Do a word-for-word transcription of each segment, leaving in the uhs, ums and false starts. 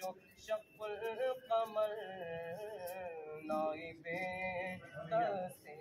कमर नाइबे कसे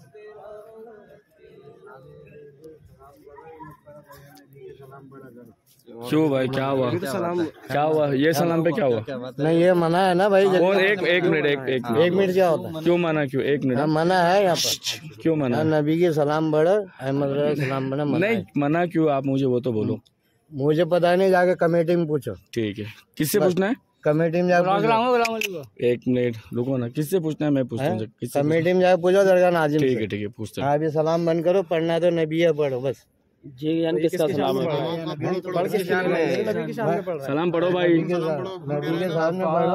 क्यों भाई, क्या हुआ? क्या हुआ? ये सलाम पे क्या हुआ? नहीं, ये मना है ना भाई। और एक एक मिनट एक एक एक मिनट क्या होता है? क्यों मना? क्यों एक मिनट मना है यहाँ पर? क्यों मना? नबी के सलाम बढ़े, अहमद सलाम बढ़े, नहीं मना क्यों? आप मुझे वो तो बोलो। मुझे पता नहीं, जाके कमेटी में पूछो। ठीक है, किससे पूछना है? कमेटी में जाके एक मिनट रुको ना, किससे पूछना है? मैं पूछता हूँ। कमेटी में जाके पूछो दरगाह नाजिम। ठीक है ठीक है, पूछते हैं। आप ये सलाम बंद करो, पढ़ना है तो नबी है पढ़ो बस जी। यानी किसका सलाम है? सलाम पढ़ो भाई, नबी के सामने पढ़ो।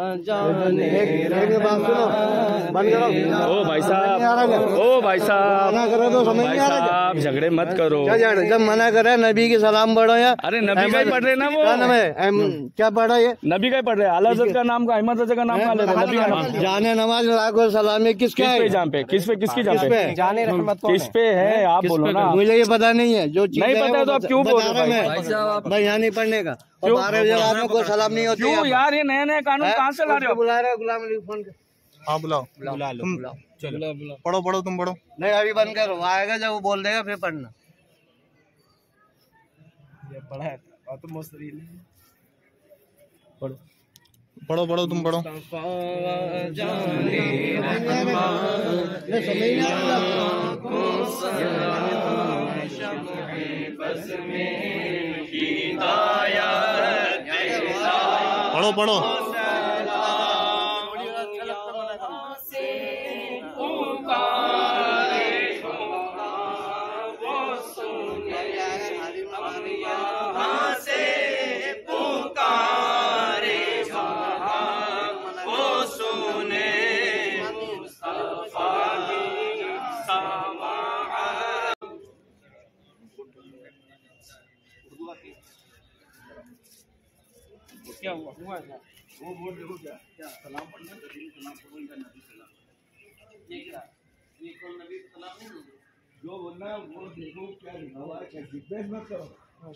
एक बात सुनो, बंद करो। ओ भाई साहब, ओ भाई साहब, मना करो तो समझ नहीं आ रहा। आप झगड़े मत करो। जब मना करे नबी के सलाम पढ़ो या अरे नबी का ही पढ़ रहे ना वो। क्या नाम है? क्या पढ़ा ये? नबी का ही पढ़ रहे। आला हज़रत का नाम का, अहमद रज़ा का नाम का लेते। नबी का नाम जाने नमाज लाखों सलामी किसके पे? जान पे किस पे? किसकी जान पे? जाने रहमत किस पे है? आप बोलो ना। मुझे ये पता नहीं है। जो नहीं पता है तो आप क्यों बोल रहे हैं भाई? यहाँ नहीं पढ़ने का। बारह बजे रात में कोई सलाम नहीं होती। क्यों यार, ये नया नया कानून कहाँ से ला रहे हो? बुला रहे हो गुलाम अली फोन कर। हाँ बुलाओ, बुला लो, बुलाओ। चलो पढ़ो पढ़ो, तुम पढ़ो। नहीं अभी बंद करो, आएगा जब वो बोल देगा फिर पढ़ना। ये पढ़ा है तो मुस्तरी पढ़ो पढ़ो पढ़ो, तुम पढ़ो। पढ़ो पढ़ो। क्या हुआ? हुआ है वो बोल रहे हो क्या? क्या सलाम पढ़ना? सलाम पढ़ो, इनका नबी सलाम ये क्या? ये कौन नबी सलाम नहीं? जो बोलना वो देखो क्या लिखा हुआ है, क्या जिक्र मत करो।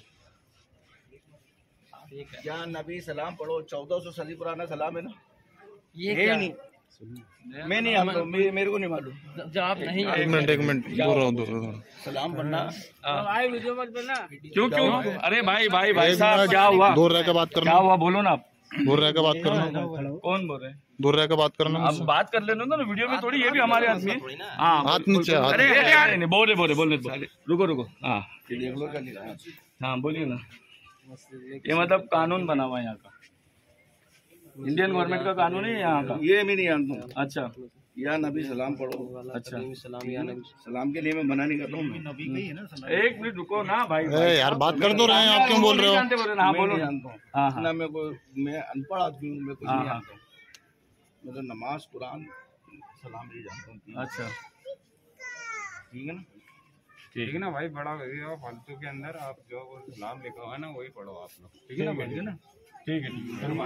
क्या नबी सलाम पढ़ो? चौदह सौ सदी पुराना सलाम है ना ये? क्या नहीं, मैं नहीं, हम मेरे को नहीं मालूम। जब आप नहीं, एक मिनट एक मिनट, दूर रहो दूर रहो। सलाम पढ़ना भाई, वीडियो मत करना। क्यों क्यों? अरे भाई भाई भाई साहब, क्या हुआ? दूर रह के बात करना। क्या हुआ बोलो ना आप। दूर रह के बात करना। कौन बोल रहे हैं? दूर रह के बात करना। अब बात कर लेना ना वीडियो में थोड़ी, ये भी हमारे आदमी है। हाँ हाथ नीचे। अरे अरे नहीं, बोल रहे बोल रहे बोल रहे रुको रुको। हाँ हाँ बोलिए ना। ये मतलब कानून बना हुआ है यहाँ का, इंडियन गवर्नमेंट का कानून है यहाँ का। ये मैं नहीं जानता हूँ। अच्छा, या नबी सलाम पढ़ो। अच्छा, सलाम या नबी सलाम के लिए मैं मना नहीं कर रहा हूँ। नबी का ही है ना। एक मिनट रुको ना भाई, ए यार बात कर तो रहे हैं, आप क्यों बोल रहे हो? जानते बोले ना। हाँ बोलो। जानता हूँ हाँ हाँ ना, मैं को मैं अनपढ़ आदमी हूँ, मैं कुछ नहीं जानता हूँ। मैं तो नमाज कुरान सलाम ही जानता हूँ। अच्छा ठीक है ना? ठीक है ना भाई, बड़ा फालतू के अंदर आप जो सलाम लिखा हुआ है ना वही पढ़ो आप लोग। ठीक है ना भाई? ना ठीक है ठीक है, एक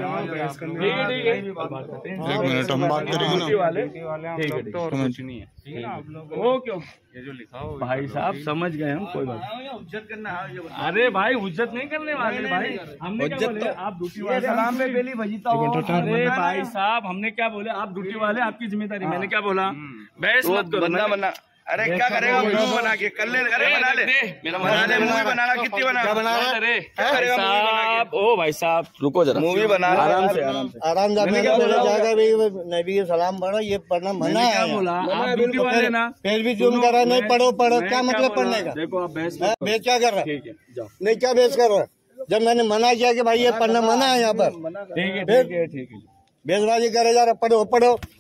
मिनट हम बात करेंगे ना। वाले वाले तो और कुछ नहीं है। ठीक है ना आप लोग? ओके ओके, ये जो लिखा हो भाई साहब समझ गए हम, कोई बात नहीं। उज्जत करना है। अरे भाई उज्जत नहीं करने वाले भाई, हमने क्या बोले? आप ड्यूटी वाले सलाम पे पहली बजीता हो। अरे भाई साहब हमने क्या बोले? आप ड्यूटी वाले, आपकी जिम्मेदारी। मैंने क्या बोला? बहस मत करो। बंदा बना, अरे क्या करेगा? मुंह बना के कर ले, अरे बना ले, मेरा बना ले, मूवी बनाना। कितनी बना? क्या बना रहा है? क्या करेगा? साहब ओ भाई साहब रुको जरा, मूवी बना रहा है। आराम से आराम से आराम से बोला जाएगा भाई, नबी के सलाम पढ़ो, ये पढ़ना मना है। क्या बोला? आप ड्यूटी वाले ना, फिर भी तुम कर रहा नहीं पढ़ो पढ़ो, क्या मतलब पढ़ने का? देखो आप बहस बेच क्या कर रहा है? ठीक है जाओ। नहीं क्या बेच कर रहा है? जब मैंने मना किया कि भाई ये पढ़ना मना है यहाँ पर, ठीक है ठीक है ठीक है, बेचबाजी करे जा रहा, पढ़ो पढ़ो।